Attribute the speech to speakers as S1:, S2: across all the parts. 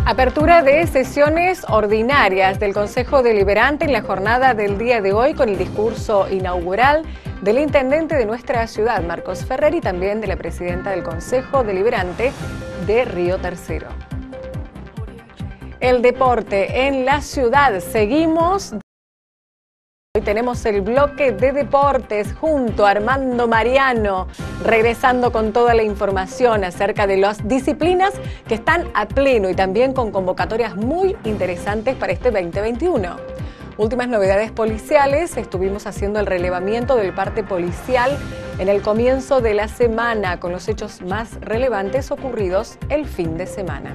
S1: Apertura de sesiones ordinarias del Consejo Deliberante en la jornada del día de hoy con el discurso inaugural del intendente de nuestra ciudad, Marcos Ferrer, y también de la presidenta del Consejo Deliberante de Río Tercero. El deporte en la ciudad. Seguimos. Hoy tenemos el bloque de deportes junto a Armando Mariano, regresando con toda la información acerca de las disciplinas que están a pleno y también con convocatorias muy interesantes para este 2021. Últimas novedades policiales, estuvimos haciendo el relevamiento del parte policial en el comienzo de la semana con los hechos más relevantes ocurridos el fin de semana.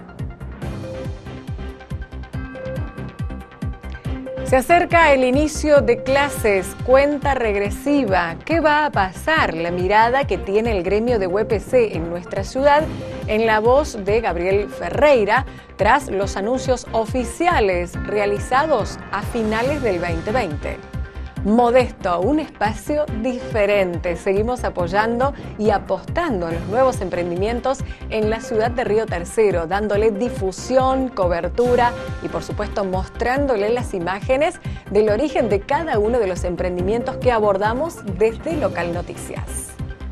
S1: Se acerca el inicio de clases, cuenta regresiva. ¿Qué va a pasar? La mirada que tiene el gremio de UPC en nuestra ciudad en la voz de Gabriel Ferreira tras los anuncios oficiales realizados a finales del 2020. Modesto, un espacio diferente. Seguimos apoyando y apostando a los nuevos emprendimientos en la ciudad de Río Tercero, dándole difusión, cobertura y por supuesto mostrándole las imágenes del origen de cada uno de los emprendimientos que abordamos desde Local Noticias.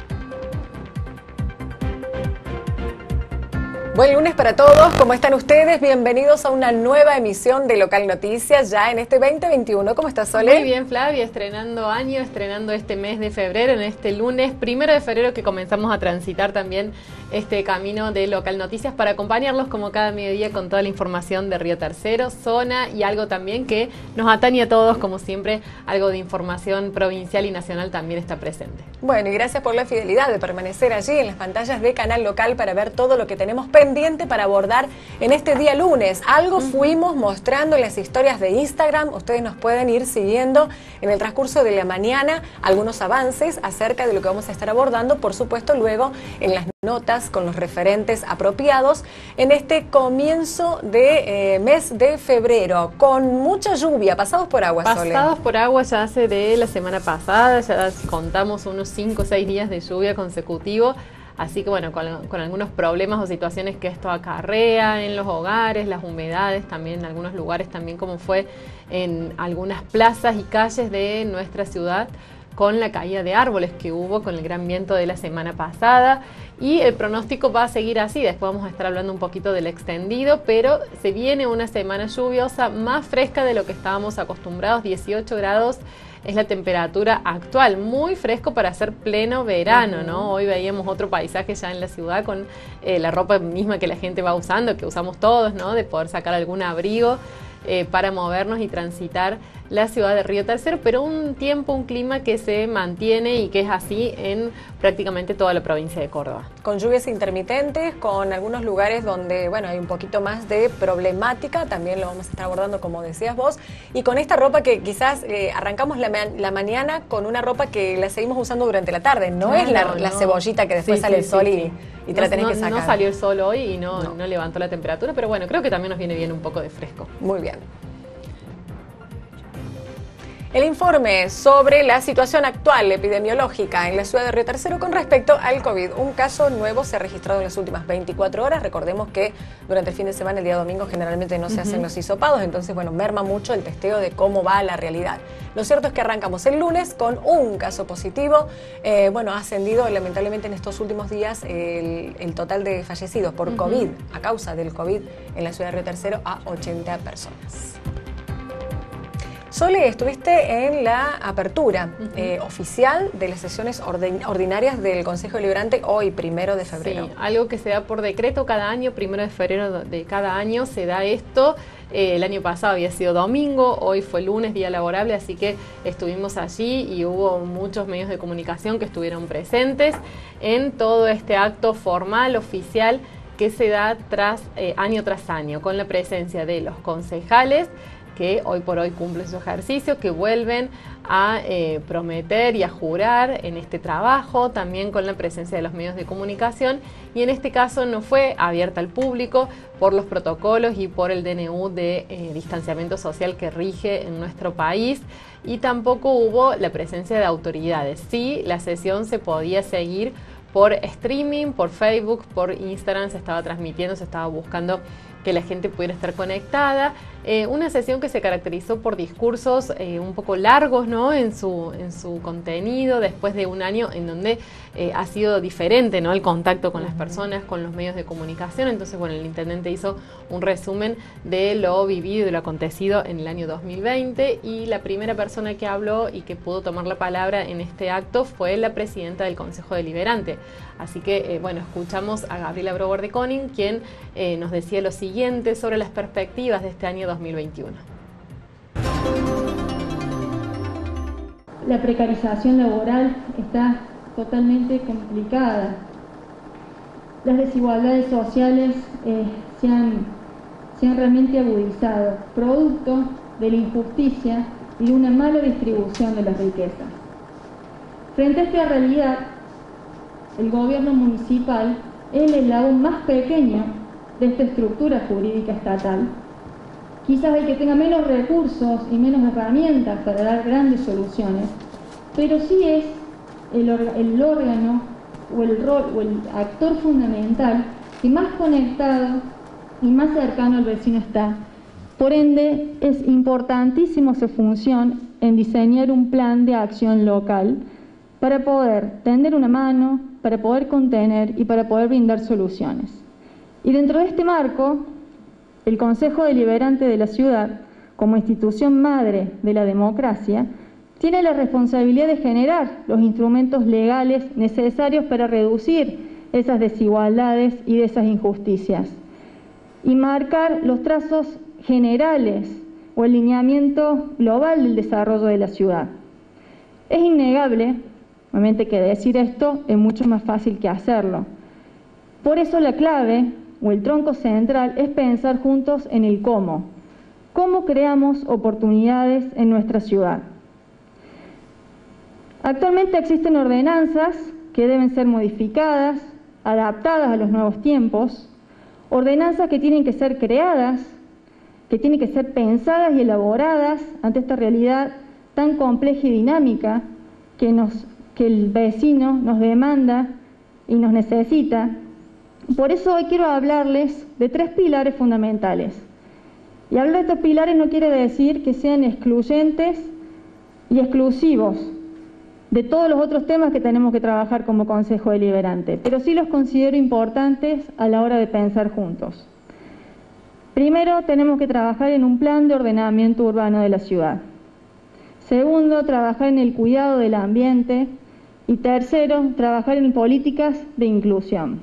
S1: Buen lunes para todos, ¿cómo están ustedes? Bienvenidos a una nueva emisión de Local Noticias ya en este 2021. ¿Cómo estás, Sole?
S2: Muy bien, Flavia, estrenando año, estrenando este mes de febrero, en este lunes 1 de febrero que comenzamos a transitar también este camino de Local Noticias para acompañarlos como cada mediodía con toda la información de Río Tercero, zona y algo también que nos atañe a todos, como siempre, algo de información provincial y nacional también está presente.
S1: Bueno, y gracias por la fidelidad de permanecer allí en las pantallas de Canal Local para ver todo lo que tenemos pendiente para abordar en este día lunes. Algo fuimos mostrando en las historias de Instagram, ustedes nos pueden ir siguiendo en el transcurso de la mañana algunos avances acerca de lo que vamos a estar abordando, por supuesto luego en las notas con los referentes apropiados en este comienzo de mes de febrero, con mucha lluvia, pasados por agua, Sole.
S2: Pasados por agua ya hace de la semana pasada, ya contamos unos 5 o 6 días de lluvia consecutivo. Así que bueno, con algunos problemas o situaciones que esto acarrea en los hogares, las humedades también en algunos lugares, también como fue en algunas plazas y calles de nuestra ciudad con la caída de árboles que hubo con el gran viento de la semana pasada, y el pronóstico va a seguir así. Después vamos a estar hablando un poquito del extendido, pero se viene una semana lluviosa más fresca de lo que estábamos acostumbrados. 18 grados es la temperatura actual, muy fresco para hacer pleno verano, ¿no? Hoy veíamos otro paisaje ya en la ciudad con la ropa misma que la gente va usando, que usamos todos, ¿no? De poder sacar algún abrigo para movernos y transitar la ciudad de Río Tercero, pero un clima que se mantiene y que es así en prácticamente toda la provincia de Córdoba.
S1: Con lluvias intermitentes, con algunos lugares donde, bueno, hay un poquito más de problemática, también lo vamos a estar abordando como decías vos, y con esta ropa que quizás arrancamos la mañana con una ropa que la seguimos usando durante la tarde, no es la cebollita que después sale el sol y te la tenés que sacar.
S2: No salió el sol hoy y no levantó la temperatura, pero bueno, creo que también nos viene bien un poco de fresco.
S1: Muy bien. El informe sobre la situación actual epidemiológica en la ciudad de Río Tercero con respecto al COVID. Un caso nuevo se ha registrado en las últimas 24 horas. Recordemos que durante el fin de semana, el día domingo, generalmente no se hacen los hisopados, entonces, bueno, merma mucho el testeo de cómo va la realidad. Lo cierto es que arrancamos el lunes con un caso positivo. Ha ascendido lamentablemente en estos últimos días el total de fallecidos por COVID, a causa del COVID en la ciudad de Río Tercero, a 80 personas. Sole, estuviste en la apertura oficial de las sesiones ordinarias del Consejo Deliberante hoy, 1 de febrero.
S2: Sí, algo que se da por decreto cada año, 1 de febrero de cada año se da esto. El año pasado había sido domingo, hoy fue lunes, día laborable, así que estuvimos allí y hubo muchos medios de comunicación que estuvieron presentes en todo este acto formal, oficial, que se da año tras año, con la presencia de los concejales, que hoy por hoy cumplen su ejercicio, que vuelven a prometer y a jurar en este trabajo, también con la presencia de los medios de comunicación, y en este caso no fue abierta al público por los protocolos y por el DNU de distanciamiento social que rige en nuestro país, y tampoco hubo la presencia de autoridades. Sí, la sesión se podía seguir por streaming, por Facebook, por Instagram, se estaba transmitiendo, se estaba buscando que la gente pudiera estar conectada. Una sesión que se caracterizó por discursos un poco largos, ¿no?, en su contenido, después de un año en donde ha sido diferente, ¿no?, el contacto con las personas, con los medios de comunicación. Entonces, bueno, el intendente hizo un resumen de lo vivido y de lo acontecido en el año 2020, y la primera persona que habló y que pudo tomar la palabra en este acto fue la presidenta del Consejo Deliberante. Así que, bueno, escuchamos a Gabriela Brower de Koning, quien nos decía lo siguiente sobre las perspectivas de este año 2021.
S3: La precarización laboral está totalmente complicada. Las desigualdades sociales se han realmente agudizado, producto de la injusticia y de una mala distribución de las riquezas. Frente a esta realidad, el gobierno municipal es el eslabón más pequeño de esta estructura jurídica estatal. Quizás el que tenga menos recursos y menos herramientas para dar grandes soluciones, pero sí es el órgano o el rol o el actor fundamental que más conectado y más cercano al vecino está. Por ende, es importantísimo su función en diseñar un plan de acción local para poder tender una mano, para poder contener y para poder brindar soluciones. Y dentro de este marco, el Consejo Deliberante de la ciudad, como institución madre de la democracia, tiene la responsabilidad de generar los instrumentos legales necesarios para reducir esas desigualdades y de esas injusticias y marcar los trazos generales o el lineamiento global del desarrollo de la ciudad. Es innegable, obviamente, que decir esto es mucho más fácil que hacerlo. Por eso la clave o el tronco central es pensar juntos en el cómo. ¿Cómo creamos oportunidades en nuestra ciudad? Actualmente existen ordenanzas que deben ser modificadas, adaptadas a los nuevos tiempos, ordenanzas que tienen que ser creadas, que tienen que ser pensadas y elaboradas ante esta realidad tan compleja y dinámica que el vecino nos demanda y nos necesita. Por eso hoy quiero hablarles de 3 pilares fundamentales. Y hablar de estos pilares no quiere decir que sean excluyentes y exclusivos de todos los otros temas que tenemos que trabajar como Consejo Deliberante, pero sí los considero importantes a la hora de pensar juntos. Primero, tenemos que trabajar en un plan de ordenamiento urbano de la ciudad. Segundo, trabajar en el cuidado del ambiente. Y tercero, trabajar en políticas de inclusión.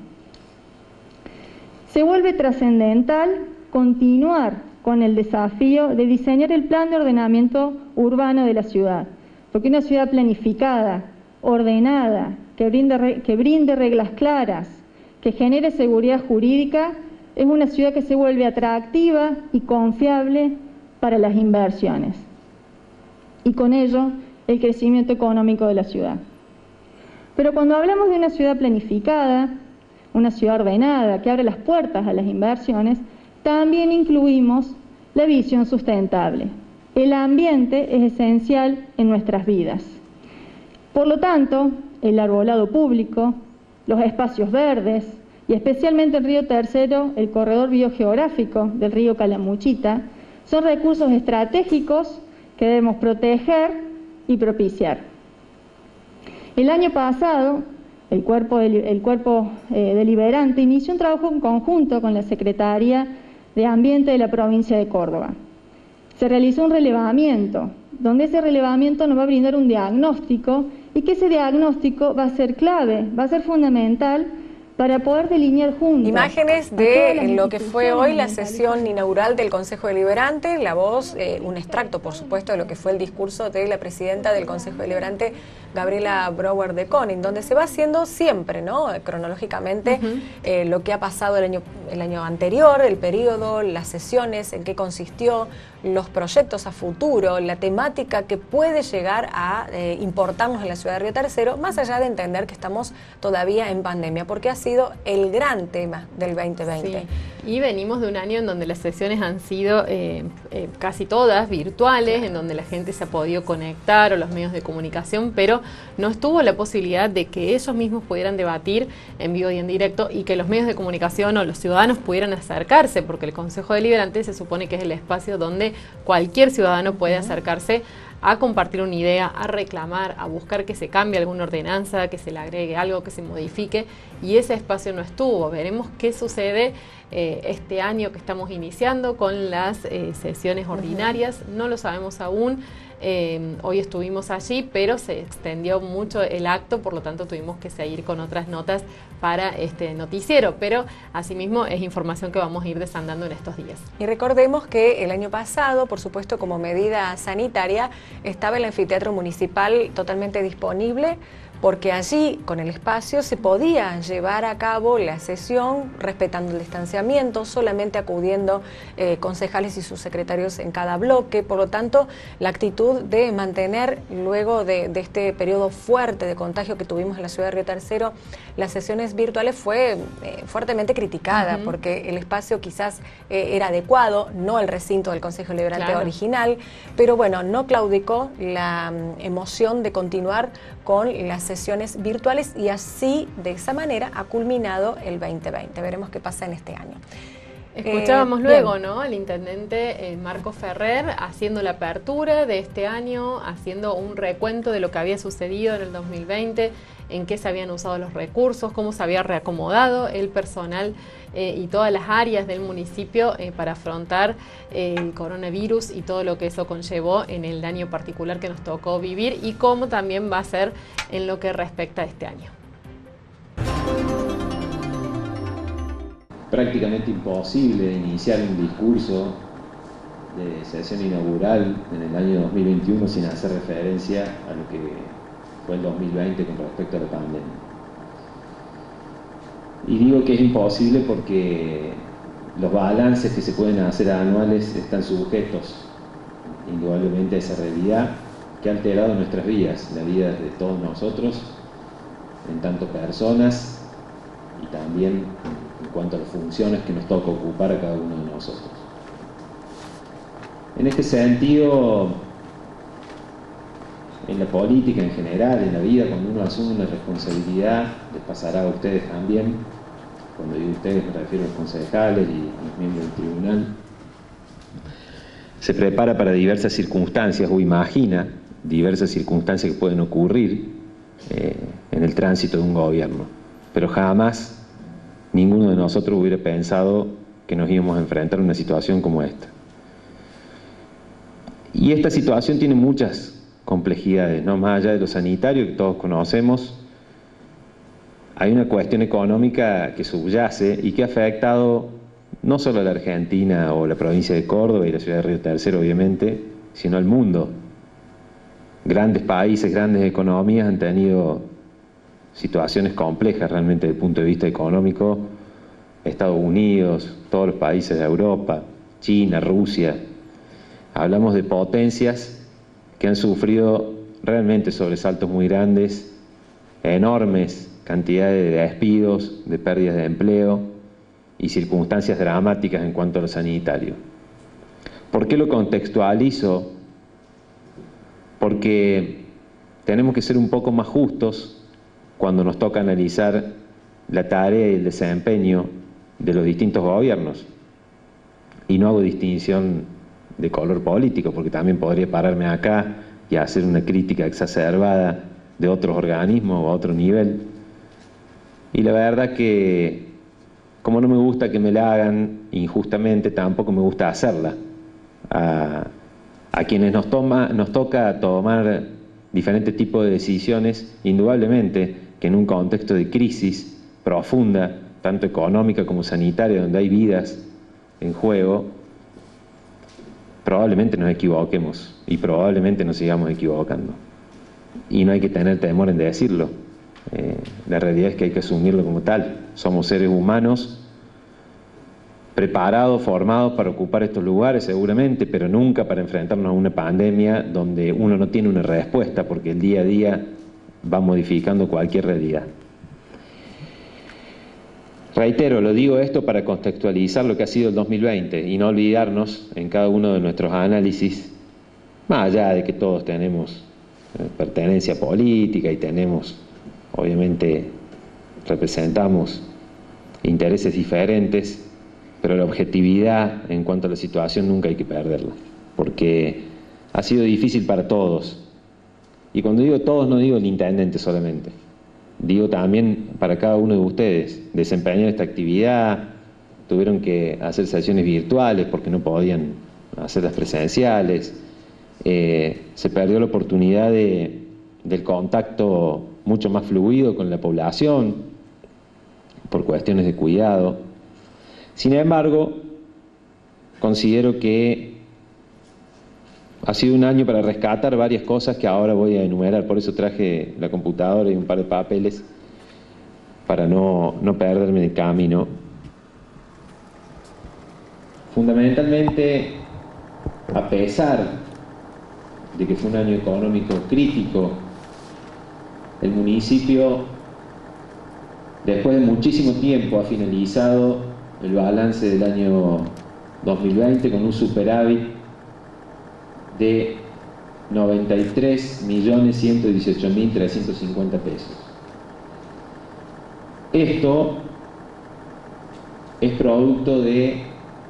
S3: Se vuelve trascendental continuar con el desafío de diseñar el plan de ordenamiento urbano de la ciudad, porque una ciudad planificada, ordenada, que brinde reglas claras, que genere seguridad jurídica, es una ciudad que se vuelve atractiva y confiable para las inversiones, y con ello el crecimiento económico de la ciudad. Pero cuando hablamos de una ciudad planificada, una ciudad ordenada, que abre las puertas a las inversiones, también incluimos la visión sustentable. El ambiente es esencial en nuestras vidas. Por lo tanto, el arbolado público, los espacios verdes y especialmente en Río Tercero, el corredor biogeográfico del río Calamuchita, son recursos estratégicos que debemos proteger y propiciar. El año pasado, el cuerpo deliberante inició un trabajo en conjunto con la Secretaría de Ambiente de la provincia de Córdoba. Se realizó un relevamiento, donde ese relevamiento nos va a brindar un diagnóstico y que ese diagnóstico va a ser clave, va a ser fundamental para poder delinear juntos.
S1: Imágenes de lo que fue hoy la sesión inaugural del Consejo Deliberante, la voz, un extracto, por supuesto, de lo que fue el discurso de la presidenta del Consejo Deliberante, Gabriela Brower de Koning, donde se va haciendo siempre, ¿no?, cronológicamente, lo que ha pasado el año anterior, el periodo, las sesiones, en qué consistió, los proyectos a futuro, la temática que puede llegar a importarnos en la ciudad de Río Tercero, más allá de entender que estamos todavía en pandemia, porque ha sido el gran tema del 2020. Sí.
S2: Y venimos de un año en donde las sesiones han sido casi todas virtuales, en donde la gente se ha podido conectar o los medios de comunicación, pero no estuvo la posibilidad de que ellos mismos pudieran debatir en vivo y en directo y que los medios de comunicación o los ciudadanos pudieran acercarse, porque el Consejo Deliberante se supone que es el espacio donde cualquier ciudadano puede acercarse a compartir una idea, a reclamar, a buscar que se cambie alguna ordenanza, que se le agregue algo, que se modifique, y ese espacio no estuvo. Veremos qué sucede este año que estamos iniciando con las sesiones ordinarias, no lo sabemos aún. Hoy estuvimos allí, pero se extendió mucho el acto, por lo tanto tuvimos que seguir con otras notas para este noticiero, pero asimismo es información que vamos a ir desandando en estos días.
S1: Y recordemos que el año pasado, por supuesto como medida sanitaria, estaba el anfiteatro municipal totalmente disponible, porque allí, con el espacio, se podía llevar a cabo la sesión respetando el distanciamiento, solamente acudiendo concejales y sus secretarios en cada bloque. Por lo tanto, la actitud de mantener, luego de este periodo fuerte de contagio que tuvimos en la ciudad de Río Tercero, las sesiones virtuales fue fuertemente criticada, porque el espacio quizás era adecuado, no el recinto del Consejo Deliberante original, pero bueno, no claudicó la emoción de continuar con las sesiones virtuales y así, de esa manera, ha culminado el 2020. Veremos qué pasa en este año.
S2: Escuchábamos luego, ¿no?, al intendente Marco Ferrer haciendo la apertura de este año, haciendo un recuento de lo que había sucedido en el 2020, en qué se habían usado los recursos, cómo se había reacomodado el personal y todas las áreas del municipio para afrontar el coronavirus y todo lo que eso conllevó en el año particular que nos tocó vivir y cómo también va a ser en lo que respecta a este año.
S4: Prácticamente imposible iniciar un discurso de sesión inaugural en el año 2021 sin hacer referencia a lo que fue el 2020 con respecto a la pandemia. Y digo que es imposible porque los balances que se pueden hacer anuales están sujetos indudablemente a esa realidad que ha alterado nuestras vidas, la vida de todos nosotros, en tanto personas y también en cuanto a las funciones que nos toca ocupar a cada uno de nosotros. En este sentido, en la política en general, en la vida, cuando uno asume una responsabilidad, les pasará a ustedes también, cuando digo ustedes me refiero a los concejales y a los miembros del tribunal, se prepara para diversas circunstancias o imagina diversas circunstancias que pueden ocurrir en el tránsito de un gobierno, pero jamás ninguno de nosotros hubiera pensado que nos íbamos a enfrentar a una situación como esta. Y esta situación tiene muchas complejidades, ¿no? Más allá de lo sanitario que todos conocemos, hay una cuestión económica que subyace y que ha afectado no solo a la Argentina o la provincia de Córdoba y la ciudad de Río Tercero, obviamente, sino al mundo. Grandes países, grandes economías han tenido situaciones complejas realmente desde el punto de vista económico. Estados Unidos, todos los países de Europa, China, Rusia. Hablamos de potencias que han sufrido realmente sobresaltos muy grandes, enormes cantidades de despidos, de pérdidas de empleo y circunstancias dramáticas en cuanto a lo sanitario. ¿Por qué lo contextualizo? Porque tenemos que ser un poco más justos cuando nos toca analizar la tarea y el desempeño de los distintos gobiernos. Y no hago distinción de color político, porque también podría pararme acá y hacer una crítica exacerbada de otros organismos o a otro nivel. Y la verdad que, como no me gusta que me la hagan injustamente, tampoco me gusta hacerla. A quienes nos toca tomar diferentes tipos de decisiones, indudablemente que en un contexto de crisis profunda, tanto económica como sanitaria, donde hay vidas en juego, probablemente nos equivoquemos y probablemente nos sigamos equivocando. Y no hay que tener temor en decirlo. La realidad es que hay que asumirlo como tal. Somos seres humanos preparados, formados para ocupar estos lugares seguramente, pero nunca para enfrentarnos a una pandemia donde uno no tiene una respuesta, porque el día a día va modificando cualquier realidad. Reitero, lo digo esto para contextualizar lo que ha sido el 2020 y no olvidarnos en cada uno de nuestros análisis, más allá de que todos tenemos pertenencia política y tenemos, obviamente, representamos intereses diferentes, pero la objetividad en cuanto a la situación nunca hay que perderla, porque ha sido difícil para todos. Y cuando digo todos, no digo el intendente solamente, digo también para cada uno de ustedes. Desempeñar esta actividad, tuvieron que hacer sesiones virtuales porque no podían hacerlas presenciales, se perdió la oportunidad del contacto mucho más fluido con la población por cuestiones de cuidado. Sin embargo, considero que ha sido un año para rescatar varias cosas que ahora voy a enumerar, por eso traje la computadora y un par de papeles para no perderme en el camino. Fundamentalmente, a pesar de que fue un año económico crítico, el municipio, después de muchísimo tiempo, ha finalizado el balance del año 2020 con un superávit de 93.118.350 pesos. Esto es producto de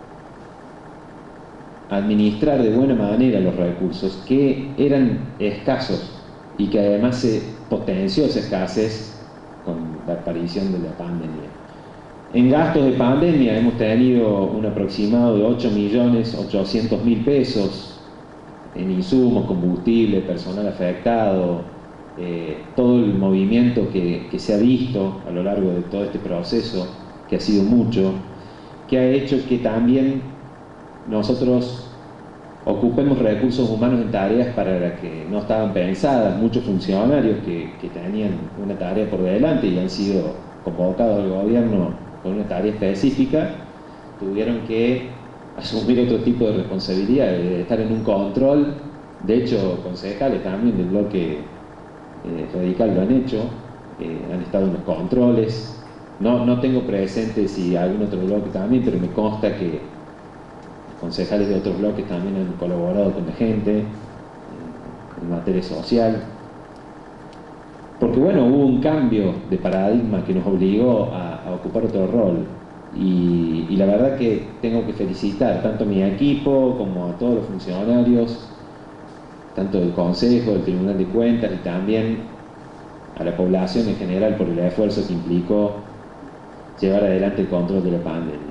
S4: administrar de buena manera los recursos que eran escasos y que además se potenció esa escasez con la aparición de la pandemia. En gastos de pandemia hemos tenido un aproximado de 8.800.000 pesos en insumos, combustible, personal afectado, todo el movimiento que se ha visto a lo largo de todo este proceso, que ha sido mucho, que ha hecho que también nosotros ocupemos recursos humanos en tareas para las que no estaban pensadas. Muchos funcionarios que tenían una tarea por delante y han sido convocados al gobierno con una tarea específica, tuvieron que asumir otro tipo de responsabilidad, de estar en un control. De hecho, concejales también del bloque radical lo han hecho, han estado en los controles. No tengo presente si algún otro bloque también, pero me consta que concejales de otros bloques también han colaborado con la gente en materia social. Porque bueno, hubo un cambio de paradigma que nos obligó a ocupar otro rol. Y la verdad que tengo que felicitar tanto a mi equipo como a todos los funcionarios, tanto del Consejo, del Tribunal de Cuentas y también a la población en general por el esfuerzo que implicó llevar adelante el control de la pandemia.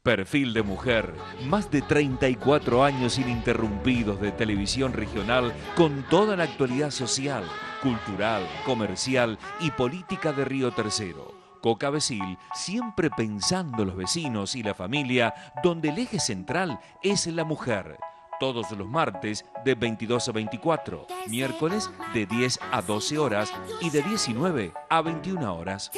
S5: Perfil de mujer, más de 34 años ininterrumpidos de televisión regional con toda la actualidad social, cultural, comercial y política de Río Tercero. Coca Becil, siempre pensando en los vecinos y la familia, donde el eje central es la mujer. Todos los martes de 22 a 24, miércoles de 10 a 12 horas y de 19 a 21 horas.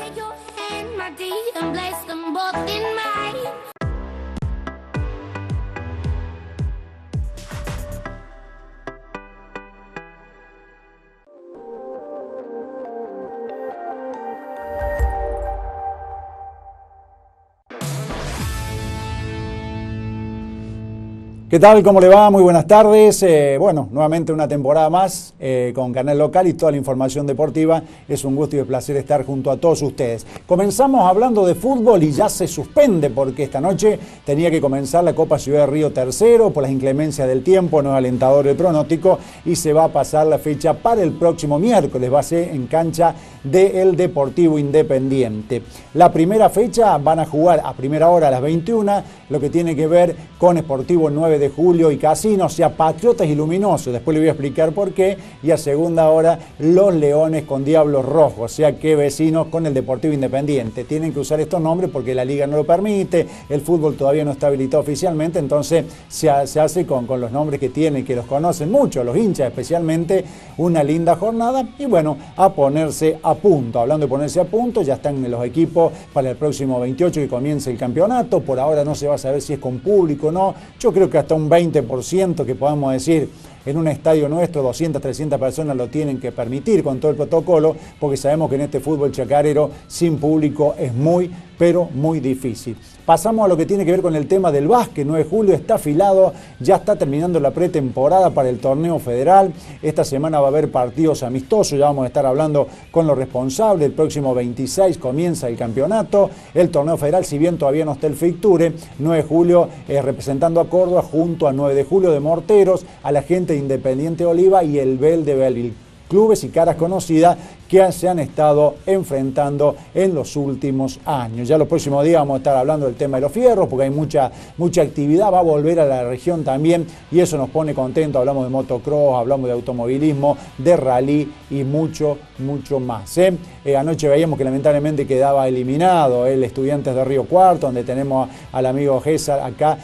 S6: ¿Qué tal? ¿Cómo le va? Muy buenas tardes. Bueno, nuevamente una temporada más con Canal Local y toda la información deportiva. Es un gusto y un placer estar junto a todos ustedes. Comenzamos hablando de fútbol y ya se suspende porque esta noche tenía que comenzar la Copa Ciudad de Río Tercero por las inclemencias del tiempo, no es alentador el pronóstico y se va a pasar la fecha para el próximo miércoles. Va a ser en cancha del Deportivo Independiente. La primera fecha van a jugar a primera hora a las 21, lo que tiene que ver con Sportivo 9 de Julio y Casino, o sea, Patriotas y Luminosos, después le voy a explicar por qué, y a segunda hora Los Leones con Diablos Rojos, o sea que Vecinos con el Deportivo Independiente. Tienen que usar estos nombres porque la liga no lo permite, el fútbol todavía no está habilitado oficialmente, entonces se hace con los nombres que tienen, que los conocen mucho, los hinchas especialmente, una linda jornada y bueno, a ponerse a punto. Hablando de ponerse a punto, ya están los equipos para el próximo 28 que comience el campeonato, por ahora no se va a saber si es con público o no, yo creo que hasta un 20% que podamos decir en un estadio nuestro, 200, 300 personas lo tienen que permitir con todo el protocolo, porque sabemos que en este fútbol chacarero sin público es muy, pero muy difícil. Pasamos a lo que tiene que ver con el tema del básquet. 9 de julio está afilado, ya está terminando la pretemporada para el torneo federal. Esta semana va a haber partidos amistosos, ya vamos a estar hablando con los responsables. El próximo 26 comienza el campeonato. El torneo federal, si bien todavía no está el fixture, 9 de julio representando a Córdoba junto a 9 de julio de Morteros, a la gente de Independiente Oliva y el Bell de Belleville. Clubes y caras conocidas que se han estado enfrentando en los últimos años. Ya los próximos días vamos a estar hablando del tema de los fierros, porque hay mucha actividad, va a volver a la región también, y eso nos pone contentos. Hablamos de motocross, hablamos de automovilismo, de rally y mucho más. Anoche veíamos que lamentablemente quedaba eliminado el Estudiantes de Río Cuarto, donde tenemos al amigo César acá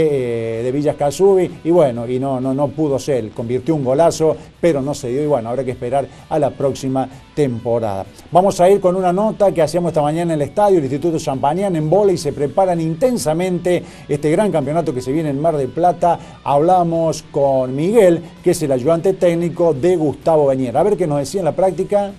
S6: de Villas Casubi, y bueno, no pudo ser, convirtió un golazo, pero no se dio, y bueno, habrá que esperar a la próxima temporada. Vamos a ir con una nota que hacíamos esta mañana en el estadio, el Instituto Champagnat en vóley, se preparan intensamente este gran campeonato que se viene en Mar del Plata. Hablamos con Miguel, que es el ayudante técnico de Gustavo Beñer. A ver qué nos decía en la práctica.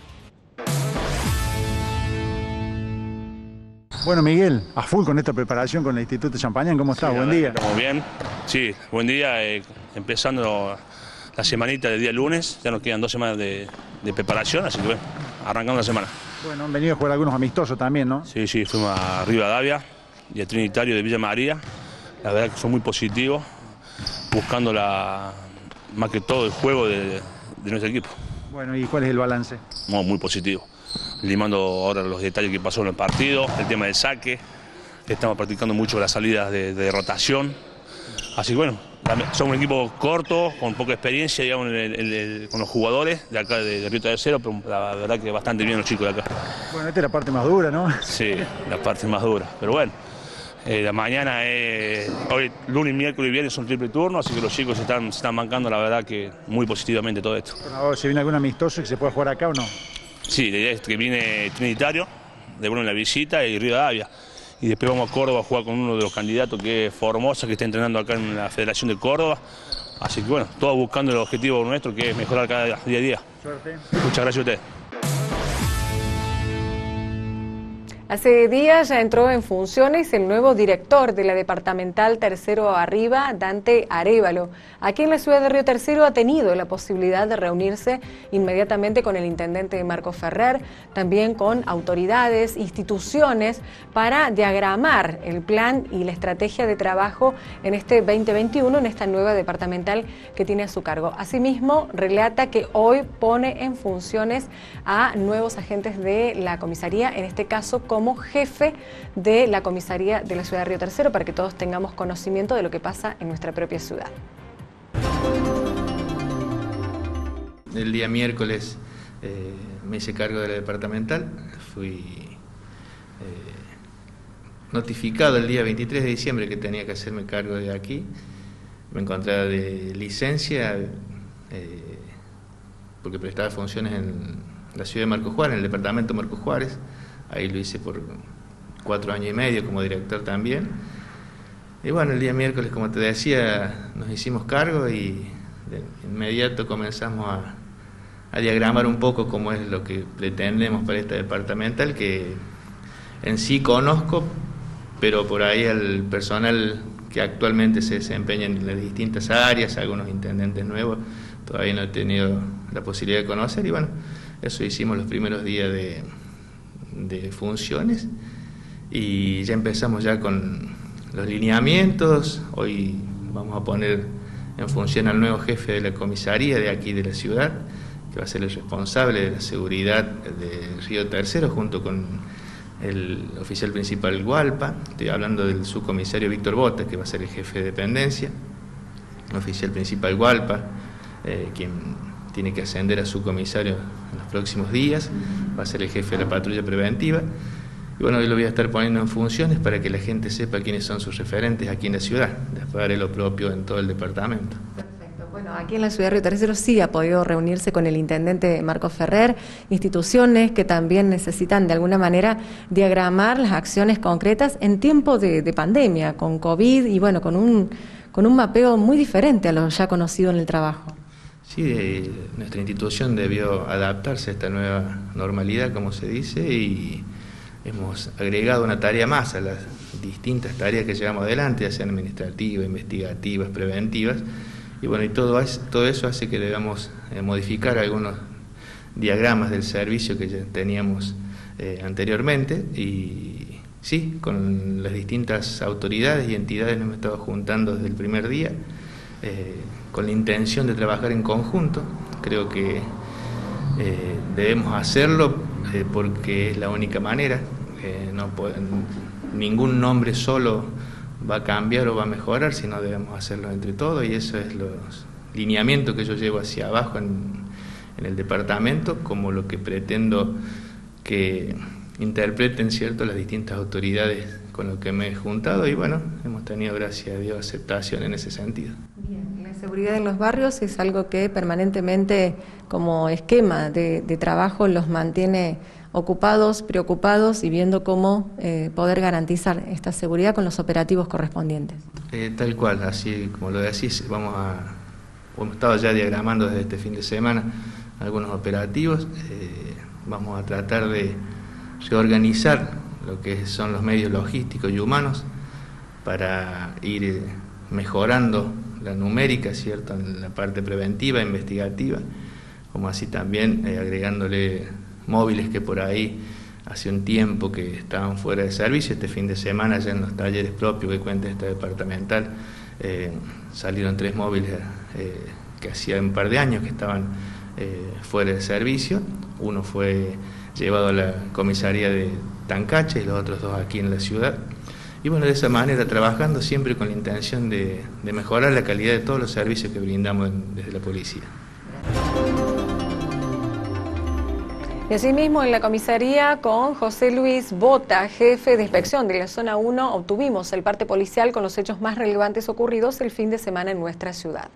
S6: Bueno, Miguel, a full con esta preparación con el Instituto Champagnat, ¿cómo estás?
S7: Sí,
S6: buen día.
S7: Estamos bien, sí, buen día, empezando la semanita del día lunes, ya nos quedan 2 semanas de preparación, así que bueno, arrancando la semana.
S6: Bueno, han venido a jugar algunos amistosos también, ¿no?
S7: Sí, fuimos a Rivadavia y a Trinitario de Villa María, la verdad que son muy positivos, buscando más que todo el juego de nuestro equipo.
S6: Bueno, ¿y cuál es el balance?
S7: Muy positivo, limando ahora los detalles que pasó en el partido, el tema del saque, estamos practicando mucho las salidas de rotación, así que bueno, somos un equipo corto, con poca experiencia, digamos, con los jugadores de acá de Río Tercero, pero la verdad que bastante bien los chicos de acá.
S6: Bueno, esta es la parte más dura, ¿no?
S7: Sí, la parte más dura, pero bueno, la mañana, hoy lunes, miércoles y viernes son triple turno, así que los chicos se están bancando, la verdad que muy positivamente todo esto.
S6: Bueno, ¿se viene algún amistoso que se pueda jugar acá o no?
S7: Sí, la idea es que viene Trinitario, de bueno en la visita, y Rivadavia. Y después vamos a Córdoba a jugar con uno de los candidatos, que es Formosa, que está entrenando acá en la Federación de Córdoba. Así que bueno, todos buscando el objetivo nuestro, que es mejorar cada día a día.
S6: Suerte.
S7: Muchas gracias a ustedes.
S1: Hace días ya entró en funciones el nuevo director de la Departamental Tercero Arriba, Dante Arévalo. Aquí en la ciudad de Río Tercero ha tenido la posibilidad de reunirse inmediatamente con el intendente Marco Ferrer, también con autoridades, instituciones, para diagramar el plan y la estrategia de trabajo en este 2021, en esta nueva departamental que tiene a su cargo. Asimismo, relata que hoy pone en funciones a nuevos agentes de la comisaría, en este caso con como jefe de la comisaría de la ciudad de Río Tercero, para que todos tengamos conocimiento de lo que pasa en nuestra propia ciudad.
S8: El día miércoles me hice cargo de la departamental, fui notificado el día 23 de diciembre que tenía que hacerme cargo de aquí. Me encontraba de licencia porque prestaba funciones en la ciudad de Marcos Juárez, en el departamento de Marcos Juárez. Ahí lo hice por 4 años y medio como director también. Y bueno, el día miércoles, como te decía, nos hicimos cargo y de inmediato comenzamos a diagramar un poco cómo es lo que pretendemos para esta departamental, que en sí conozco, pero por ahí el personal que actualmente se desempeña en las distintas áreas, algunos intendentes nuevos, todavía no he tenido la posibilidad de conocer, y bueno, eso hicimos los primeros días de funciones, y ya empezamos ya con los lineamientos. Hoy vamos a poner en función al nuevo jefe de la comisaría de aquí de la ciudad, que va a ser el responsable de la seguridad de Río Tercero, junto con el oficial principal Gualpa. Estoy hablando del subcomisario Víctor Bota, que va a ser el jefe de dependencia, el oficial principal Gualpa, quien tiene que ascender a subcomisario en los próximos días, va a ser el jefe de la patrulla preventiva. Y bueno, hoy lo voy a estar poniendo en funciones para que la gente sepa quiénes son sus referentes aquí en la ciudad. Después haré lo propio en todo el departamento.
S1: Bueno, aquí en la ciudad de Río Tercero sí ha podido reunirse con el intendente Marcos Ferrer, instituciones que también necesitan de alguna manera diagramar las acciones concretas en tiempo de pandemia, con COVID y bueno, con un mapeo muy diferente a lo ya conocido en el trabajo.
S8: Sí, nuestra institución debió adaptarse a esta nueva normalidad, como se dice, y hemos agregado una tarea más a las distintas tareas que llevamos adelante, ya sean administrativas, investigativas, preventivas. Y bueno, y todo eso hace que debamos modificar algunos diagramas del servicio que ya teníamos anteriormente, y sí, con las distintas autoridades y entidades nos hemos estado juntando desde el primer día con la intención de trabajar en conjunto. Creo que debemos hacerlo porque es la única manera. Ningún nombre solo va a cambiar o va a mejorar, sino debemos hacerlo entre todos, y eso es los lineamientos que yo llevo hacia abajo en el departamento, como lo que pretendo que interpreten, ¿cierto?, las distintas autoridades con lo que me he juntado, y bueno, hemos tenido, gracias a Dios, aceptación en ese sentido.
S1: Bien, la seguridad en los barrios es algo que permanentemente, como esquema de trabajo, los mantiene ocupados, preocupados y viendo cómo poder garantizar esta seguridad con los operativos correspondientes.
S8: Tal cual, así como lo decís, hemos estado ya diagramando desde este fin de semana algunos operativos. Vamos a tratar de reorganizar lo que son los medios logísticos y humanos para ir mejorando la numérica, ¿cierto?, en la parte preventiva, investigativa, como así también agregándole móviles que por ahí hace un tiempo que estaban fuera de servicio. Este fin de semana ya en los talleres propios que cuenta esta departamental salieron 3 móviles que hacía un par de años que estaban fuera de servicio. Uno fue llevado a la comisaría de Tancache y los otros 2 aquí en la ciudad. Y bueno, de esa manera trabajando siempre con la intención de mejorar la calidad de todos los servicios que brindamos desde la policía.
S1: Y asimismo en la comisaría con José Luis Bota, jefe de inspección de la zona 1, obtuvimos el parte policial con los hechos más relevantes ocurridos el fin de semana en nuestra ciudad.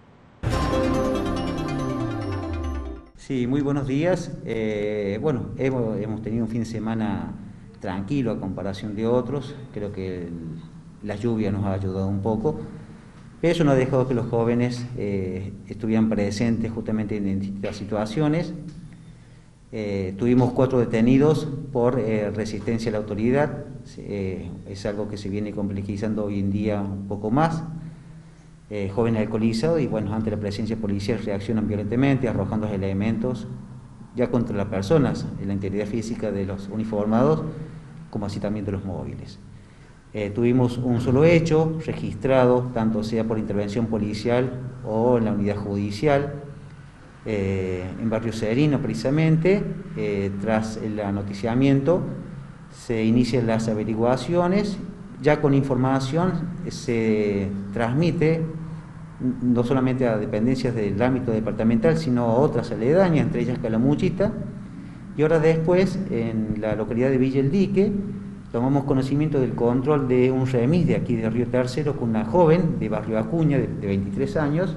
S9: Sí, muy buenos días. Bueno, hemos tenido un fin de semana tranquilo a comparación de otros. Creo que la lluvia nos ha ayudado un poco. Eso no ha dejado que los jóvenes estuvieran presentes justamente en distintas situaciones. Tuvimos 4 detenidos por resistencia a la autoridad. Es algo que se viene complejizando hoy en día un poco más. Jóvenes alcoholizados y bueno, ante la presencia policial reaccionan violentamente, arrojando elementos ya contra las personas, en la integridad física de los uniformados, como así también de los móviles. Tuvimos un solo hecho registrado, tanto sea por intervención policial o en la unidad judicial, en Barrio Serino precisamente, tras el anoticiamiento se inician las averiguaciones, ya con información se transmite no solamente a dependencias del ámbito departamental, sino a otras aledañas, entre ellas Calamuchita, y ahora después en la localidad de Villa El Dique tomamos conocimiento del control de un remis de aquí de Río Tercero con una joven de Barrio Acuña de 23 años,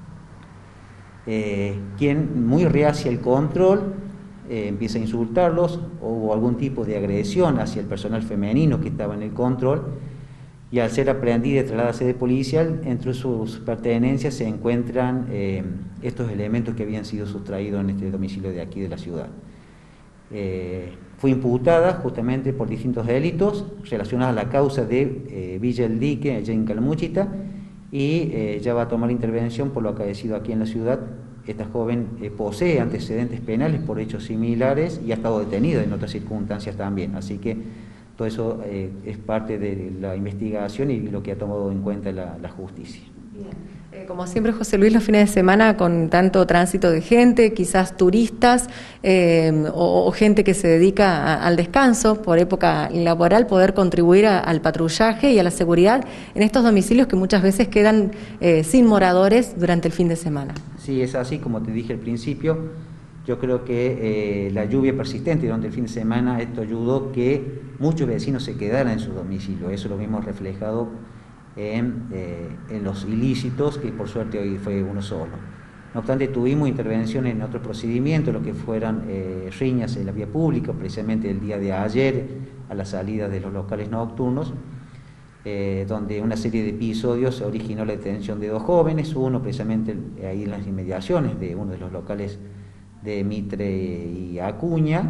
S9: quien muy reacia al control empieza a insultarlos, hubo algún tipo de agresión hacia el personal femenino que estaba en el control, y al ser aprendida y trasladada a sede policial, entre sus pertenencias se encuentran estos elementos que habían sido sustraídos en este domicilio de aquí de la ciudad. Fue imputada justamente por distintos delitos relacionados a la causa de Villa El Dique, allá en Calamuchita, y ya va a tomar intervención por lo acaecido aquí en la ciudad. Esta joven posee antecedentes penales por hechos similares y ha estado detenida en otras circunstancias también, así que todo eso es parte de la investigación y lo que ha tomado en cuenta la justicia.
S1: Bien. Como siempre, José Luis, los fines de semana con tanto tránsito de gente, quizás turistas o gente que se dedica al descanso por época laboral, poder contribuir al patrullaje y a la seguridad en estos domicilios que muchas veces quedan sin moradores durante el fin de semana.
S9: Sí, es así, como te dije al principio. Yo creo que la lluvia persistente durante el fin de semana, esto ayudó que muchos vecinos se quedaran en su domicilio. Eso lo vimos reflejado en los ilícitos, que por suerte hoy fue uno solo. No obstante, tuvimos intervención en otros procedimientos, lo que fueran riñas en la vía pública, precisamente el día de ayer, a la salida de los locales nocturnos, donde una serie de episodios originó la detención de 2 jóvenes, uno precisamente ahí en las inmediaciones de uno de los locales de Mitre y Acuña.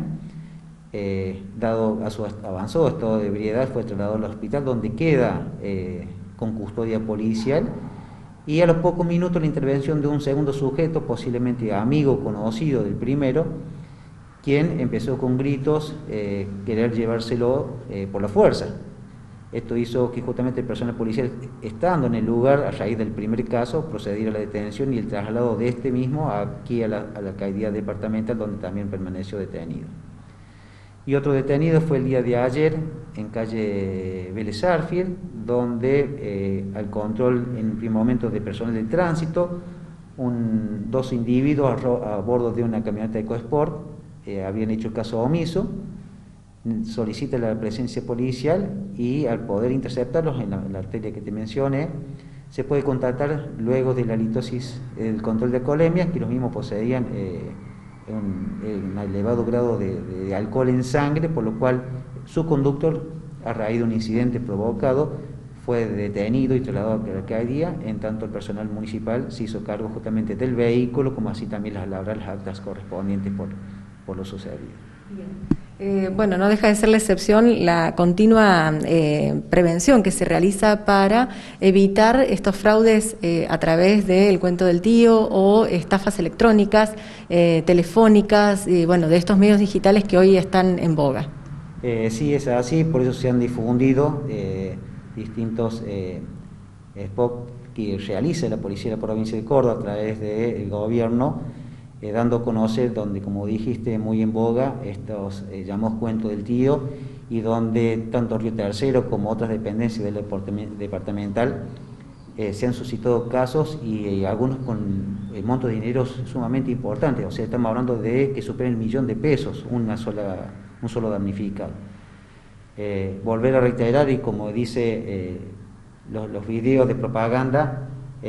S9: Dado a su avanzado estado de ebriedad, fue trasladado al hospital, donde queda con custodia policial, y a los pocos minutos la intervención de un segundo sujeto, posiblemente amigo conocido del primero, quien empezó con gritos querer llevárselo por la fuerza. Esto hizo que justamente el personal policial, estando en el lugar a raíz del primer caso, procediera a la detención y el traslado de este mismo aquí a la alcaldía departamental, donde también permaneció detenido. Y otro detenido fue el día de ayer en calle Vélez Arfield, donde al control en un primer momento de personal de tránsito, 2 individuos a bordo de una camioneta EcoSport habían hecho caso omiso, solicita la presencia policial y al poder interceptarlos en la arteria que te mencioné, se puede contactar luego de la litosis, el control de alcoholemia, que los mismos poseían un elevado grado de alcohol en sangre, por lo cual su conductor, a raíz de un incidente provocado, fue detenido y trasladado a la alcaldía, en tanto el personal municipal se hizo cargo justamente del vehículo, como así también las actas correspondientes por lo sucedido.
S1: Bueno, no deja de ser la excepción la continua prevención que se realiza para evitar estos fraudes a través del cuento del tío o estafas electrónicas, telefónicas, bueno, de estos medios digitales que hoy están en boga.
S9: Sí, es así, por eso se han difundido distintos spots que realiza la Policía de la Provincia de Córdoba a través del gobierno, dando a conocer, donde, como dijiste, muy en boga estos llamados cuentos del tío, y donde tanto Río Tercero como otras dependencias del departamental se han suscitado casos y algunos con montos de dinero sumamente importantes. O sea, estamos hablando de que superen el $1.000.000 un solo damnificado. Volver a reiterar, y como dice los videos de propaganda,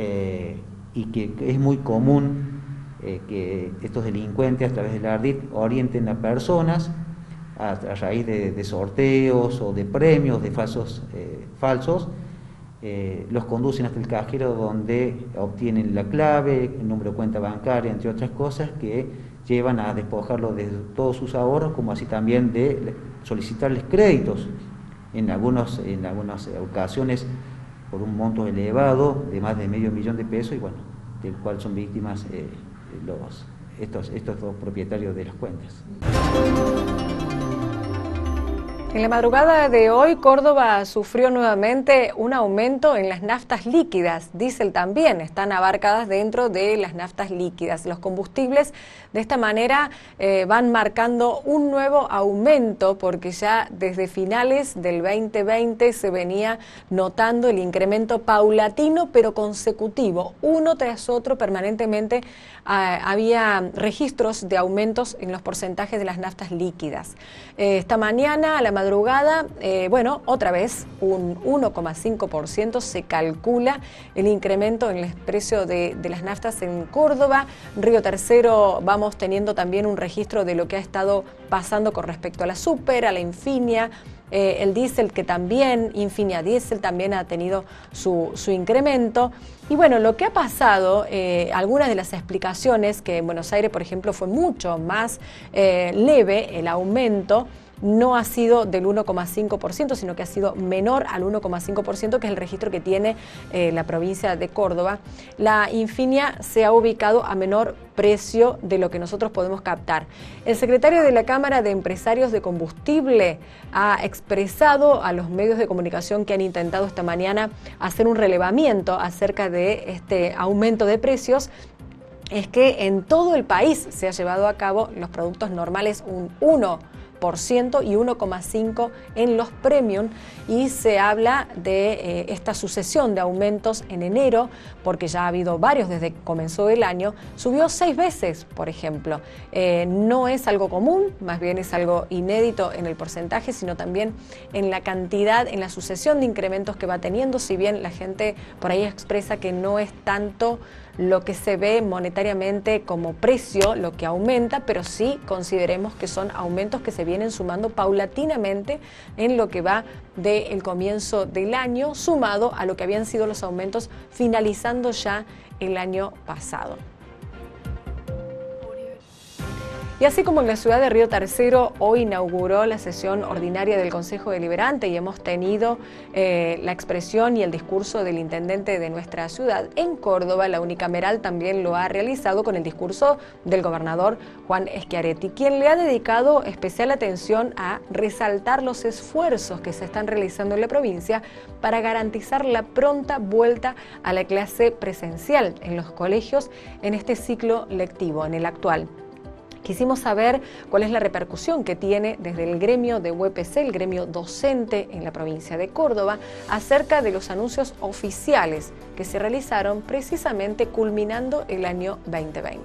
S9: y que es muy común que estos delincuentes a través del ARDIT orienten a personas a raíz de sorteos o de premios de falsos, los conducen hasta el cajero, donde obtienen la clave, el número de cuenta bancaria, entre otras cosas, que llevan a despojarlo de todos sus ahorros, como así también de solicitarles créditos en algunas ocasiones por un monto elevado de más de $500.000, y bueno, del cual son víctimas estos 2 propietarios de las cuentas.
S1: En la madrugada de hoy, Córdoba sufrió nuevamente un aumento en las naftas líquidas. Diésel también están abarcadas dentro de las naftas líquidas. Los combustibles de esta manera van marcando un nuevo aumento porque ya desde finales del 2020 se venía notando el incremento paulatino pero consecutivo. Uno tras otro permanentemente había registros de aumentos en los porcentajes de las naftas líquidas. Esta mañana a la madrugada, otra vez un 1,5% se calcula el incremento en el precio de las naftas en Córdoba. Río Tercero vamos teniendo también un registro de lo que ha estado pasando con respecto a la Super, a la Infinia, el diésel que también, Infinia Diesel también ha tenido su incremento. Y bueno, lo que ha pasado, algunas de las explicaciones, que en Buenos Aires, por ejemplo, fue mucho más leve el aumento, no ha sido del 1,5%, sino que ha sido menor al 1,5%, que es el registro que tiene la provincia de Córdoba. La Infinia se ha ubicado a menor precio de lo que nosotros podemos captar. El secretario de la Cámara de Empresarios de Combustible ha expresado a los medios de comunicación que han intentado esta mañana hacer un relevamiento acerca de este aumento de precios, es que en todo el país se ha llevado a cabo los productos normales un 1% y 1,5% en los premium, y se habla de esta sucesión de aumentos en enero, porque ya ha habido varios desde que comenzó el año. Subió 6 veces, por ejemplo. No es algo común, más bien es algo inédito en el porcentaje, sino también en la cantidad, en la sucesión de incrementos que va teniendo, si bien la gente por ahí expresa que no es tanto lo que se ve monetariamente como precio lo que aumenta, pero sí consideremos que son aumentos que se vienen sumando paulatinamente en lo que va del comienzo del año, sumado a lo que habían sido los aumentos finalizando ya el año pasado. Y así como en la ciudad de Río Tercero hoy inauguró la sesión ordinaria del Consejo Deliberante y hemos tenido la expresión y el discurso del intendente de nuestra ciudad, en Córdoba la unicameral también lo ha realizado con el discurso del gobernador Juan Schiaretti, quien le ha dedicado especial atención a resaltar los esfuerzos que se están realizando en la provincia para garantizar la pronta vuelta a la clase presencial en los colegios en este ciclo lectivo, en el actual. Quisimos saber cuál es la repercusión que tiene desde el gremio de UPC, el gremio docente en la provincia de Córdoba, acerca de los anuncios oficiales que se realizaron precisamente culminando el año 2020.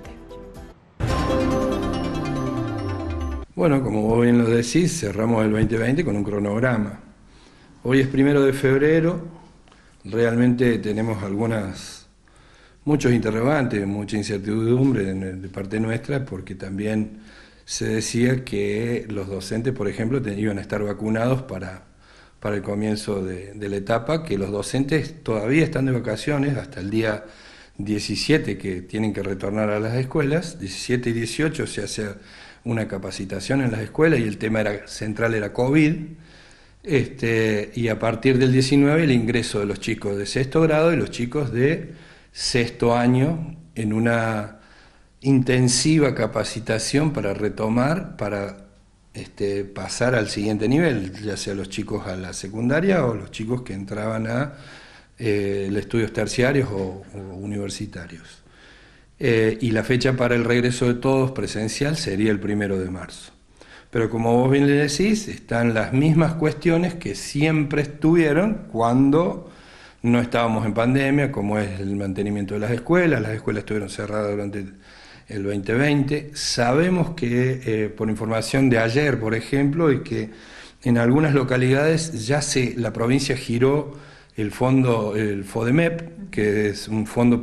S10: Bueno, como vos bien lo decís, cerramos el 2020 con un cronograma. Hoy es 1 de febrero, realmente tenemos muchos interrogantes, mucha incertidumbre de parte nuestra, porque también se decía que los docentes, por ejemplo, iban a estar vacunados para el comienzo de la etapa, que los docentes todavía están de vacaciones hasta el día 17, que tienen que retornar a las escuelas. 17 y 18 se hace una capacitación en las escuelas y el tema central era COVID. Y a partir del 19 el ingreso de los chicos de 6º grado y los chicos de 6º año en una intensiva capacitación para retomar, para pasar al siguiente nivel, ya sea los chicos a la secundaria o los chicos que entraban a los estudios terciarios o universitarios. Y la fecha para el regreso de todos presencial sería el 1 de marzo. Pero como vos bien le decís, están las mismas cuestiones que siempre estuvieron cuando no estábamos en pandemia, como es el mantenimiento de las escuelas estuvieron cerradas durante el 2020. Sabemos que, por información de ayer, por ejemplo, y que en algunas localidades ya la provincia giró el FODEMEP, que es un fondo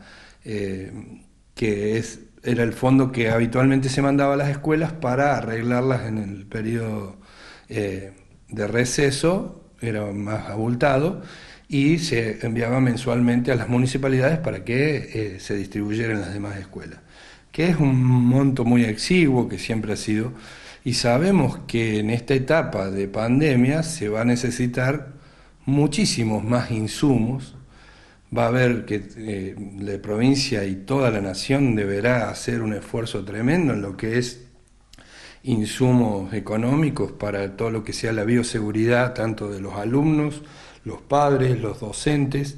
S10: era el fondo que habitualmente se mandaba a las escuelas para arreglarlas en el periodo de receso, era más abultado, y se enviaba mensualmente a las municipalidades para que se distribuyeran en las demás escuelas, que es un monto muy exiguo que siempre ha sido, y sabemos que en esta etapa de pandemia se va a necesitar muchísimos más insumos. Va a haber que la provincia y toda la nación deberá hacer un esfuerzo tremendo en lo que es insumos económicos para todo lo que sea la bioseguridad, tanto de los alumnos, los padres, los docentes.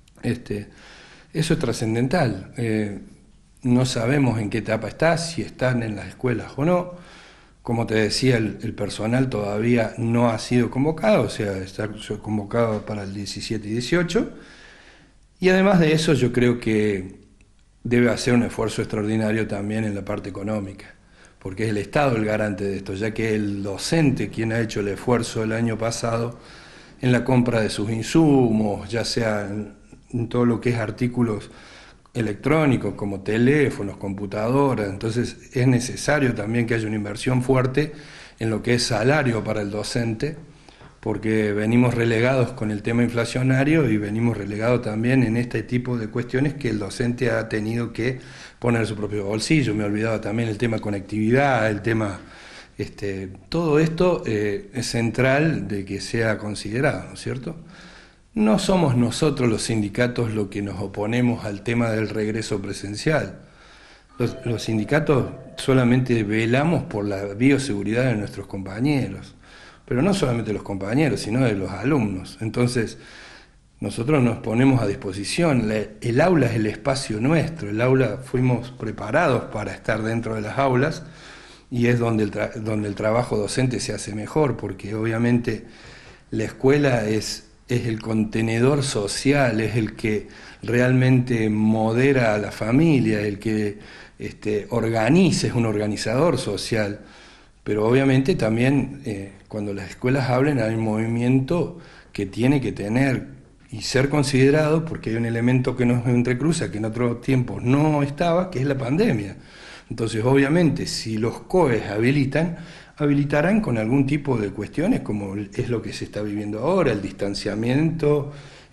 S10: Eso es trascendental. No sabemos en qué etapa está, si están en las escuelas o no. Como te decía, el personal todavía no ha sido convocado, o sea, está convocado para el 17 y 18. Y además de eso, yo creo que debe hacer un esfuerzo extraordinario también en la parte económica, porque es el Estado el garante de esto, ya que el docente quien ha hecho el esfuerzo el año pasado en la compra de sus insumos, ya sea en todo lo que es artículos electrónicos como teléfonos, computadoras. Entonces es necesario también que haya una inversión fuerte en lo que es salario para el docente, porque venimos relegados con el tema inflacionario y venimos relegados también en este tipo de cuestiones que el docente ha tenido que poner su propio bolsillo. Me olvidaba también el tema conectividad, el tema, todo esto es central de que sea considerado, ¿no es cierto? No somos nosotros los sindicatos los que nos oponemos al tema del regreso presencial. Los sindicatos solamente velamos por la bioseguridad de nuestros compañeros, pero no solamente de los compañeros, sino de los alumnos. Entonces, nosotros nos ponemos a disposición. El aula es el espacio nuestro, el aula fuimos preparados para estar dentro de las aulas y es donde el trabajo docente se hace mejor, porque obviamente la escuela es el contenedor social, es el que realmente modera a la familia, el que organiza, es un organizador social. Pero obviamente también cuando las escuelas hablen hay un movimiento que tiene que tener y ser considerado, porque hay un elemento que nos entrecruza, que en otros tiempos no estaba, que es la pandemia. Entonces obviamente si los COEs habilitarán con algún tipo de cuestiones, como es lo que se está viviendo ahora, el distanciamiento,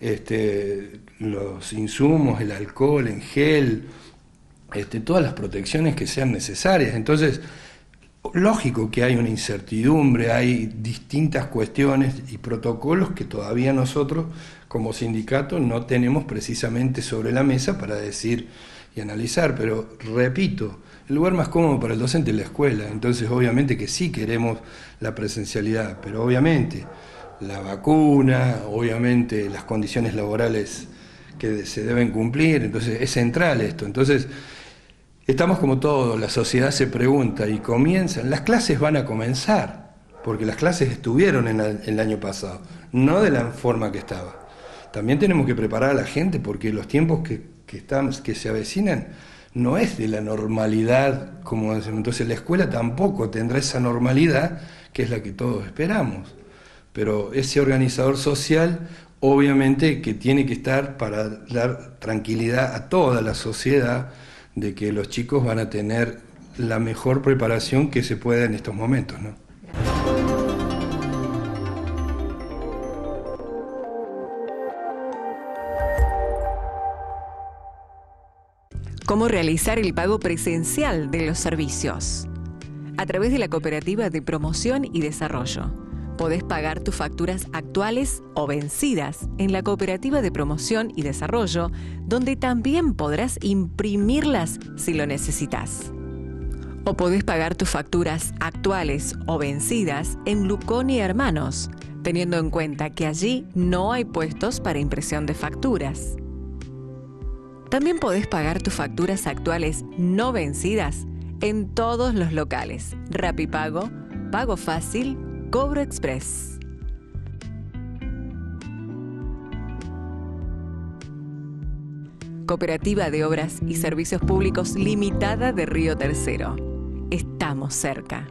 S10: los insumos, el alcohol en gel, todas las protecciones que sean necesarias. Entonces, lógico que hay una incertidumbre, hay distintas cuestiones y protocolos que todavía nosotros como sindicato no tenemos precisamente sobre la mesa para decir y analizar, pero repito, el lugar más cómodo para el docente es la escuela. Entonces obviamente que sí queremos la presencialidad, pero obviamente la vacuna, obviamente las condiciones laborales que se deben cumplir, entonces es central esto. Entonces estamos como todo, la sociedad se pregunta y comienzan, las clases van a comenzar, porque las clases estuvieron el año pasado, no de la forma que estaba. También tenemos que preparar a la gente porque los tiempos que se avecinan no es de la normalidad, como decimos. Entonces la escuela tampoco tendrá esa normalidad que es la que todos esperamos. Pero ese organizador social obviamente que tiene que estar para dar tranquilidad a toda la sociedad de que los chicos van a tener la mejor preparación que se pueda en estos momentos, ¿no?
S1: ¿Cómo realizar el pago presencial de los servicios? A través de la Cooperativa de Promoción y Desarrollo. Podés pagar tus facturas actuales o vencidas en la Cooperativa de Promoción y Desarrollo, donde también podrás imprimirlas si lo necesitas. O podés pagar tus facturas actuales o vencidas en Lucón y Hermanos, teniendo en cuenta que allí no hay puestos para impresión de facturas. También podés pagar tus facturas actuales no vencidas en todos los locales: Rapipago, Pago Fácil, Cobro Express. Cooperativa de Obras y Servicios Públicos Limitada de Río Tercero. Estamos cerca.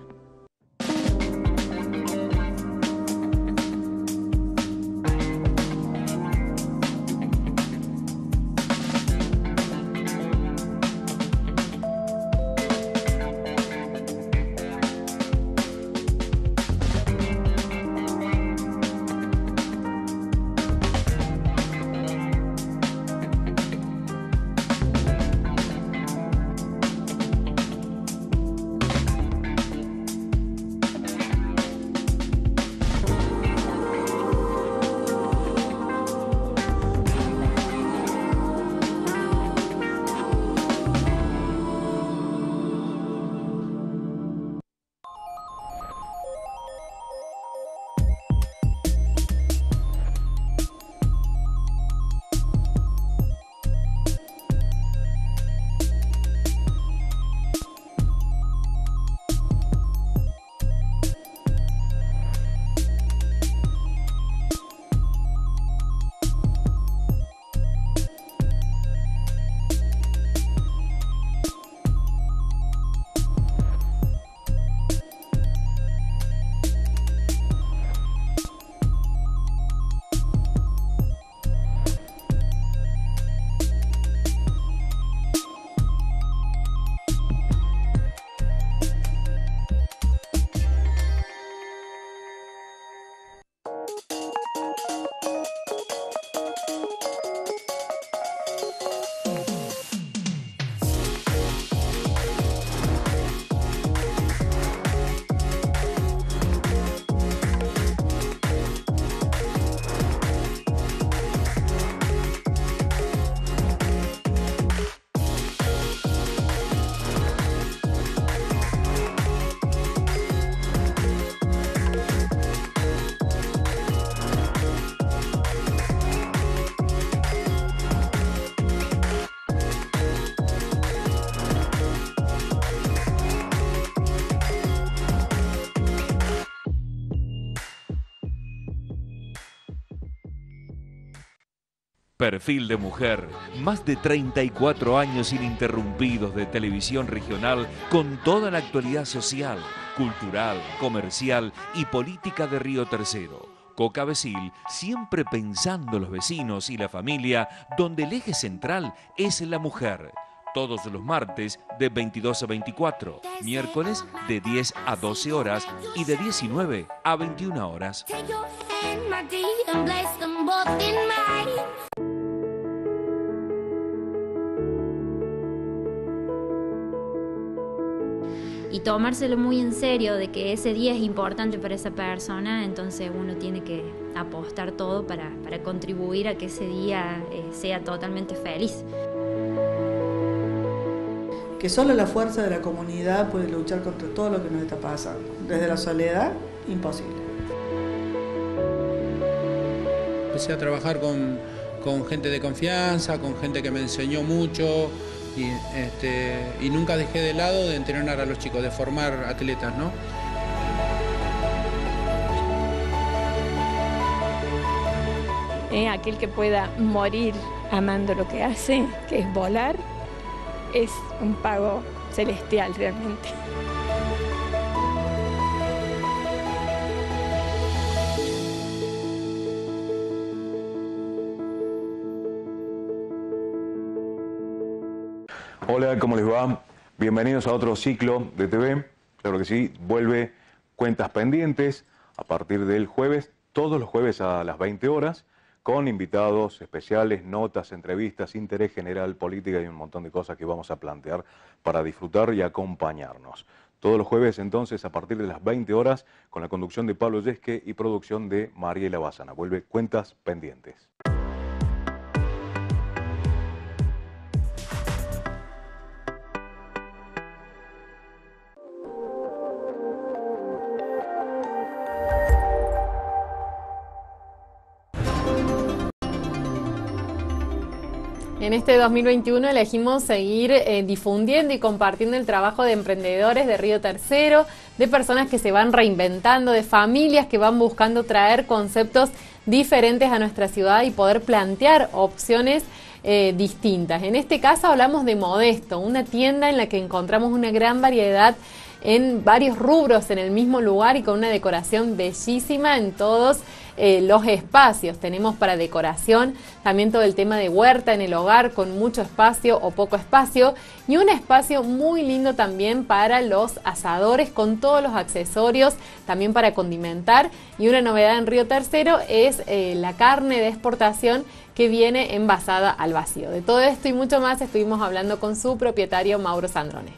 S5: Perfil de mujer, más de 34 años ininterrumpidos de televisión regional con toda la actualidad social, cultural, comercial y política de Río Tercero. Coca Becil, siempre pensando en los vecinos y la familia, donde el eje central es la mujer. Todos los martes de 22 a 24, miércoles de 10 a 12 horas y de 19 a 21 horas.
S11: Y tomárselo muy en serio de que ese día es importante para esa persona, entonces uno tiene que apostar todo para contribuir a que ese día sea totalmente feliz.
S12: Que solo la fuerza de la comunidad puede luchar contra todo lo que nos está pasando. Desde la soledad, imposible.
S13: Empecé a trabajar con gente de confianza, con gente que me enseñó mucho. Y nunca dejé de lado de entrenar a los chicos, de formar atletas, ¿no?
S14: Aquel que pueda morir amando lo que hace, que es volar, es un pago celestial realmente.
S15: Hola, ¿cómo les va? Bienvenidos a otro ciclo de TV. Claro que sí, vuelve Cuentas Pendientes a partir del jueves, todos los jueves a las 20 horas, con invitados especiales, notas, entrevistas, interés general, política y un montón de cosas que vamos a plantear para disfrutar y acompañarnos. Todos los jueves entonces a partir de las 20 horas con la conducción de Pablo Yesque y producción de Mariela Bazana. Vuelve Cuentas Pendientes.
S2: En este 2021 elegimos seguir difundiendo y compartiendo el trabajo de emprendedores de Río Tercero, de personas que se van reinventando, de familias que van buscando traer conceptos diferentes a nuestra ciudad y poder plantear opciones distintas. En este caso hablamos de Modesto, una tienda en la que encontramos una gran variedad en varios rubros en el mismo lugar y con una decoración bellísima en todos los espacios. Tenemos para decoración también todo el tema de huerta en el hogar con mucho espacio o poco espacio y un espacio muy lindo también para los asadores con todos los accesorios también para condimentar. Y una novedad en Río Tercero es la carne de exportación que viene envasada al vacío. De todo esto y mucho más estuvimos hablando con su propietario Mauro Sandrone.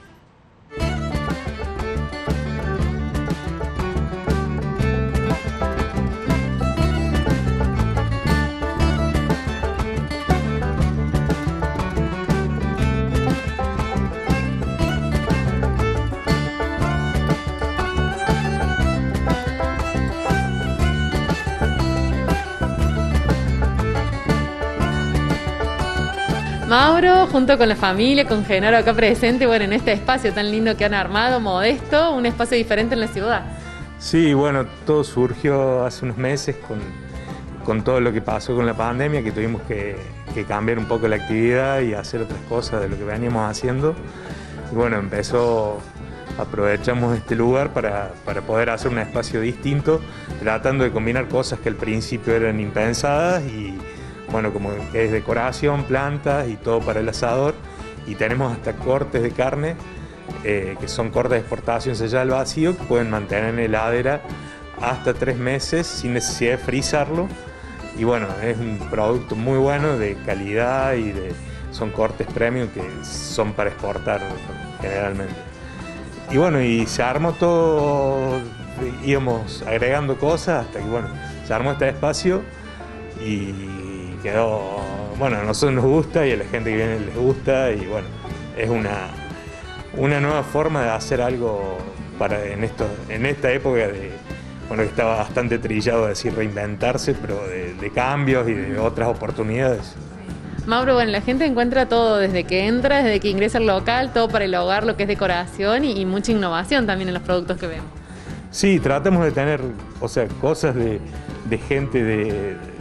S2: Mauro, junto con la familia, con Genaro acá presente, bueno, en este espacio tan lindo que han armado, Modesto, un espacio diferente en la ciudad.
S16: Sí, bueno, todo surgió hace unos meses con todo lo que pasó con la pandemia, que tuvimos que cambiar un poco la actividad y hacer otras cosas de lo que veníamos haciendo. Y bueno, aprovechamos este lugar para poder hacer un espacio distinto, tratando de combinar cosas que al principio eran impensadas y bueno, como que es decoración, plantas y todo para el asador. Y tenemos hasta cortes de carne, que son cortes de exportación selladas al vacío, que pueden mantener en heladera hasta 3 meses sin necesidad de frizarlo. Y bueno, es un producto muy bueno, de calidad y son cortes premium que son para exportar generalmente. Y bueno, y se armó todo, íbamos agregando cosas hasta que bueno, se armó este espacio y quedó, bueno, a nosotros nos gusta y a la gente que viene les gusta y bueno, es una nueva forma de hacer algo en esta época bueno, que estaba bastante trillado decir reinventarse, pero de cambios y de otras oportunidades.
S2: Mauro, bueno, la gente encuentra todo desde que entra, desde que ingresa al local, todo para el hogar, lo que es decoración y mucha innovación también en los productos que vemos. Sí,
S16: tratamos de tener, cosas de gente de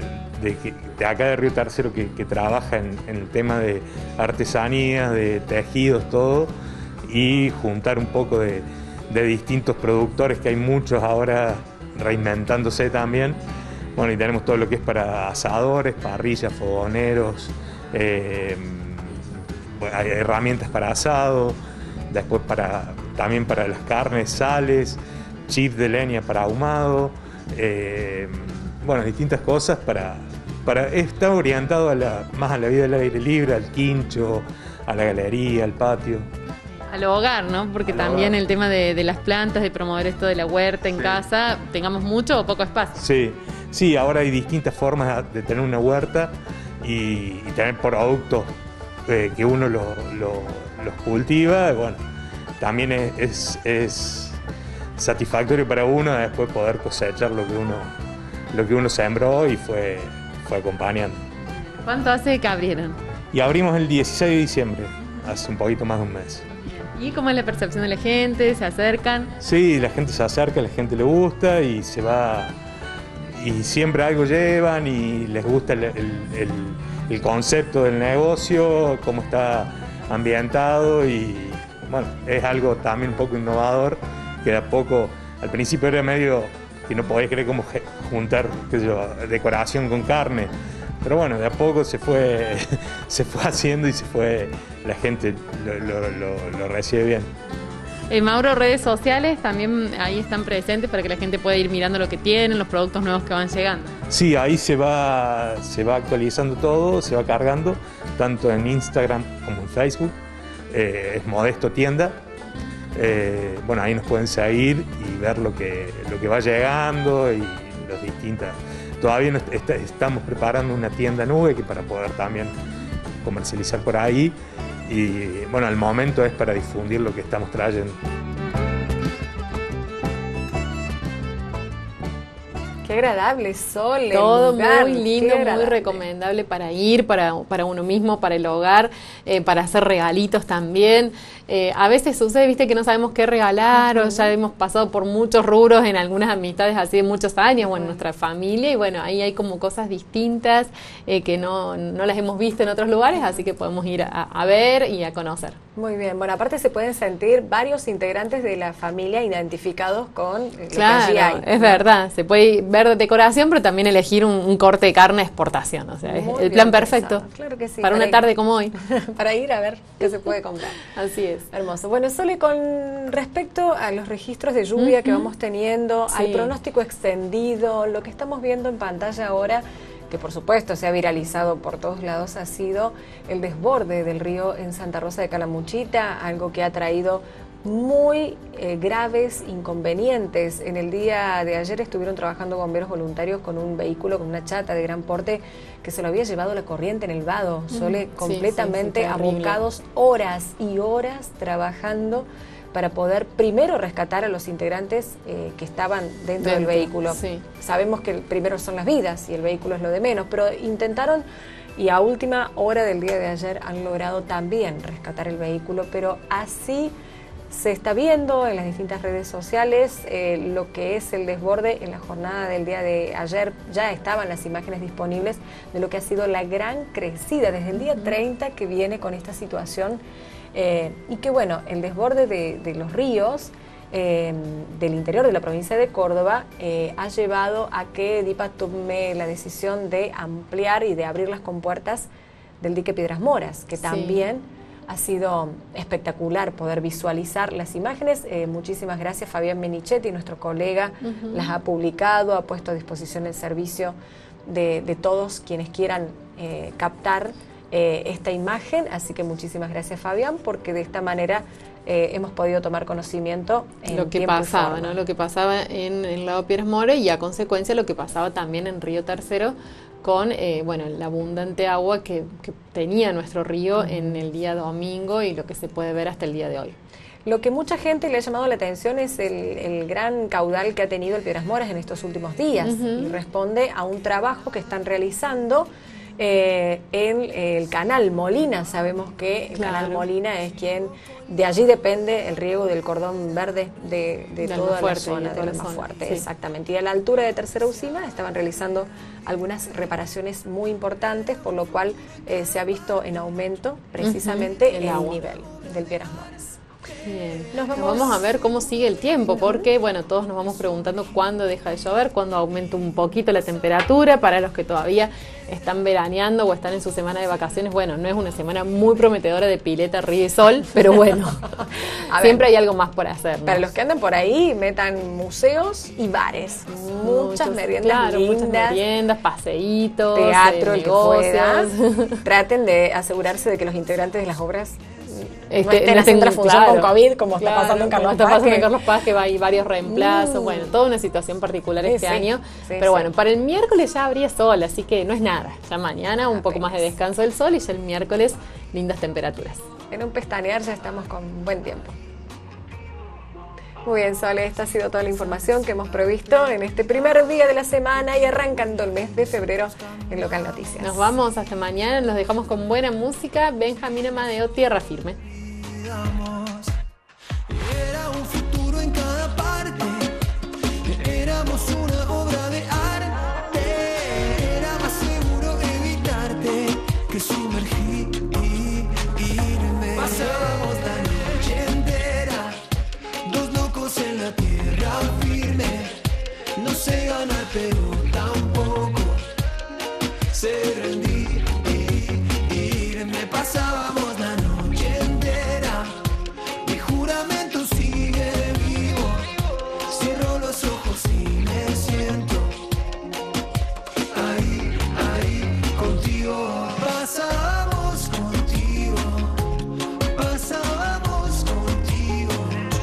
S16: de acá de Río Tercero que trabaja en el tema de artesanía, de tejidos, todo, y juntar un poco de distintos productores, que hay muchos ahora reinventándose también. Bueno, y tenemos todo lo que es para asadores, parrillas, fogoneros, hay herramientas para asado, después también para las carnes, sales, chips de leña para ahumado, bueno, distintas cosas está orientado más a la vida del aire libre, al quincho, a la galería, al patio.
S2: Al hogar, ¿no? Porque
S16: Al
S2: también
S16: hogar.
S2: El tema de las plantas, de promover esto de la huerta en casa, tengamos mucho o poco espacio.
S16: Sí, ahora hay distintas formas de tener una huerta y tener productos que uno los cultiva. Bueno, también es satisfactorio para uno después poder cosechar lo que uno sembró y fue acompañando.
S2: ¿Cuánto hace que abrieron?
S16: Y abrimos el 16 de diciembre, hace un poquito más de un mes.
S2: ¿Y cómo es la percepción de la gente? ¿Se acercan?
S16: Sí, la gente se acerca, la gente le gusta y se va, y siempre algo llevan y les gusta el concepto del negocio, cómo está ambientado, y bueno, es algo también un poco innovador, que de a poco, al principio era medio que no podías creer cómo juntar, qué sé yo, decoración con carne, pero bueno, de a poco se fue haciendo y la gente lo recibe bien.
S2: Mauro, redes sociales también ahí están presentes para que la gente pueda ir mirando lo que tienen, los productos nuevos que van llegando.
S16: Sí, ahí se va actualizando todo, se va cargando, tanto en Instagram como en Facebook. Es Modesto Tienda. Bueno, ahí nos pueden seguir y ver lo que va llegando y los distintas. Todavía estamos preparando una tienda nube para poder también comercializar por ahí. Y bueno, al momento es para difundir lo que estamos trayendo.
S1: Qué agradable sol.
S2: Todo
S1: lugar,
S2: muy lindo, muy recomendable para ir, para uno mismo, para el hogar, para hacer regalitos también. A veces sucede, viste, que no sabemos qué regalar, o ya hemos pasado por muchos rubros en algunas amistades así de muchos años, o en nuestra familia, y bueno, ahí hay como cosas distintas que no las hemos visto en otros lugares, así que podemos ir a ver y a conocer.
S1: Muy bien, bueno, aparte se pueden sentir varios integrantes de la familia identificados con lo que
S2: Claro,
S1: allí hay.
S2: es verdad, se puede ver decoración, pero también elegir un corte de carne de exportación, o sea, es
S1: Muy
S2: el
S1: bien
S2: plan
S1: pensado.
S2: perfecto.
S1: Claro que sí.
S2: Para una
S1: ir-
S2: tarde como hoy.
S1: Para ir a ver qué se puede comprar.
S2: Así es.
S1: Hermoso. Bueno, Sole, con respecto a los registros de lluvia que vamos teniendo,
S2: Sí.
S1: al pronóstico extendido, lo que estamos viendo en pantalla ahora, que por supuesto se ha viralizado por todos lados, ha sido el desborde del río en Santa Rosa de Calamuchita, algo que ha traído muy graves inconvenientes. En el día de ayer estuvieron trabajando bomberos voluntarios con un vehículo, con una chata de gran porte, que se lo había llevado la corriente en el vado, Sole,
S2: Sí,
S1: completamente
S2: sí, terrible.
S1: abocados horas y horas trabajando para poder primero rescatar a los integrantes que estaban dentro del vehículo.
S2: sí.
S1: Sabemos que primero son las vidas y el vehículo es lo de menos, pero intentaron, y a última hora del día de ayer han logrado también rescatar el vehículo, pero así se está viendo en las distintas redes sociales lo que es el desborde. En la jornada del día de ayer ya estaban las imágenes disponibles de lo que ha sido la gran crecida desde el día 30 que viene con esta situación, y que bueno, el desborde de los ríos del interior de la provincia de Córdoba ha llevado a que DIPA tome la decisión de ampliar y de abrir las compuertas del dique Piedras Moras, que
S2: Sí.
S1: también ha sido espectacular poder visualizar las imágenes. Muchísimas gracias, Fabián Menichetti, nuestro colega, las ha publicado, ha puesto a disposición el servicio de todos quienes quieran captar esta imagen, así que muchísimas gracias, Fabián, porque de esta manera hemos podido tomar conocimiento en
S2: Lo que
S1: tiempo y
S2: pasaba,
S1: forma.
S2: ¿no? Lo que pasaba en el lado Piedras Moras y a consecuencia lo que pasaba también en Río Tercero con bueno, la abundante agua que tenía nuestro río en el día domingo y lo que se puede ver hasta el día de hoy.
S1: Lo que mucha gente le ha llamado la atención es el gran caudal que ha tenido el Piedras Moras en estos últimos días, y responde a un trabajo que están realizando en el canal Molina. Sabemos que el canal Molina es quien, de allí depende el riego del cordón verde de toda la zona, de la más fuerte, sí. Exactamente. Y a la altura de Tercera Usina estaban realizando algunas reparaciones muy importantes, por lo cual se ha visto en aumento precisamente el nivel del Piedras Nuevas.
S2: Bien. Nos vamos a ver cómo sigue el tiempo, porque bueno, todos nos vamos preguntando cuándo deja de llover, cuándo aumenta un poquito la temperatura. Para los que todavía están veraneando o están en su semana de vacaciones, bueno, no es una semana muy prometedora de pileta, río y sol, pero bueno, siempre hay algo más por hacer, ¿no?
S1: Para los que andan por ahí, metan museos y bares, muchas meriendas lindas,
S2: muchas meriendas, paseitos,
S1: teatro, el que pueda.
S2: negocios.
S1: Traten de asegurarse de que los integrantes de las obras no estén
S2: no
S1: haciendo la función con COVID, como está
S2: claro,
S1: pasando en Carlos Paz.
S2: Está pasando en Carlos Paz, que hay varios reemplazos, bueno, toda una situación particular este año. Pero bueno, para el miércoles ya habría sol, así que no es nada. Ya mañana un poco más de descanso del sol y ya el miércoles lindas temperaturas.
S1: En un pestañear ya estamos con buen tiempo. Muy bien, Sole, esta ha sido toda la información que hemos previsto en este primer día de la semana y arrancando el mes de febrero en Local Noticias.
S2: Nos vamos hasta mañana, nos dejamos con buena música. Benjamín Amadeo, Tierra Firme.
S17: Era un futuro en cada parte, éramos una obra de arte, era más seguro evitarte que sumergirme. Pasábamos la noche entera, dos locos en la tierra firme, no sé ganar pero tampoco sé rendir. Pasábamos la noche entera, mi juramento sigue vivo, cierro los ojos y me siento ahí, ahí contigo. Pasábamos contigo, pasábamos contigo,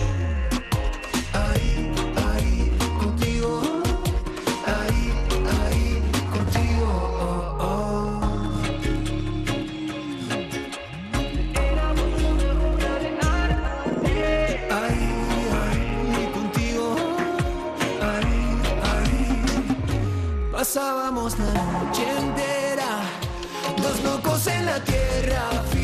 S17: ahí, ahí contigo, ahí, ahí contigo. Oh, oh. Pasábamos la noche entera, dos locos en la tierra.